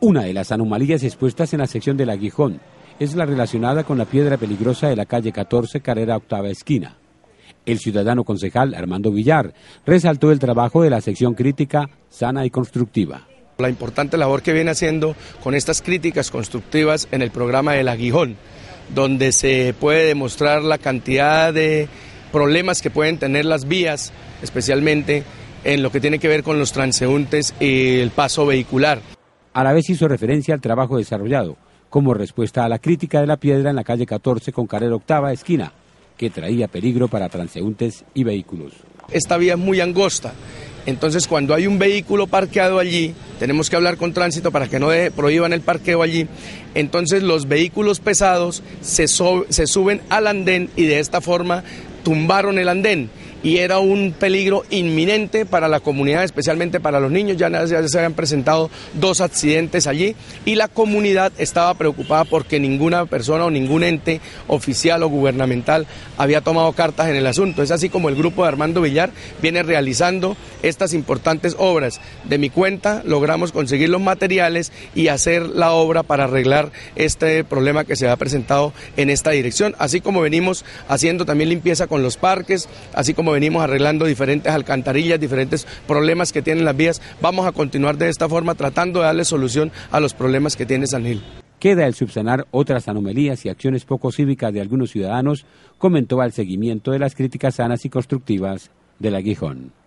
Una de las anomalías expuestas en la sección del Aguijón es la relacionada con la piedra peligrosa de la calle 14, carrera octava esquina. El ciudadano concejal Armando Villar resaltó el trabajo de la sección crítica sana y constructiva. La importante labor que viene haciendo con estas críticas constructivas en el programa del Aguijón, donde se puede demostrar la cantidad de problemas que pueden tener las vías, especialmente en lo que tiene que ver con los transeúntes y el paso vehicular. A la vez hizo referencia al trabajo desarrollado como respuesta a la crítica de la piedra en la calle 14 con carrera octava esquina, que traía peligro para transeúntes y vehículos. Esta vía es muy angosta, entonces cuando hay un vehículo parqueado allí, tenemos que hablar con tránsito para que no prohíban el parqueo allí, entonces los vehículos pesados se suben al andén y de esta forma tumbaron el andén. Y era un peligro inminente para la comunidad, especialmente para los niños. Ya se habían presentado 2 accidentes allí y la comunidad estaba preocupada porque ninguna persona o ningún ente oficial o gubernamental había tomado cartas en el asunto. Es así como el grupo de Armando Villar viene realizando estas importantes obras. De mi cuenta logramos conseguir los materiales y hacer la obra para arreglar este problema que se ha presentado en esta dirección, así como venimos haciendo también limpieza con los parques, así como venimos arreglando diferentes alcantarillas, diferentes problemas que tienen las vías. Vamos a continuar de esta forma tratando de darle solución a los problemas que tiene San Gil. Queda el subsanar otras anomalías y acciones poco cívicas de algunos ciudadanos, comentó al seguimiento de las críticas sanas y constructivas del Aguijón.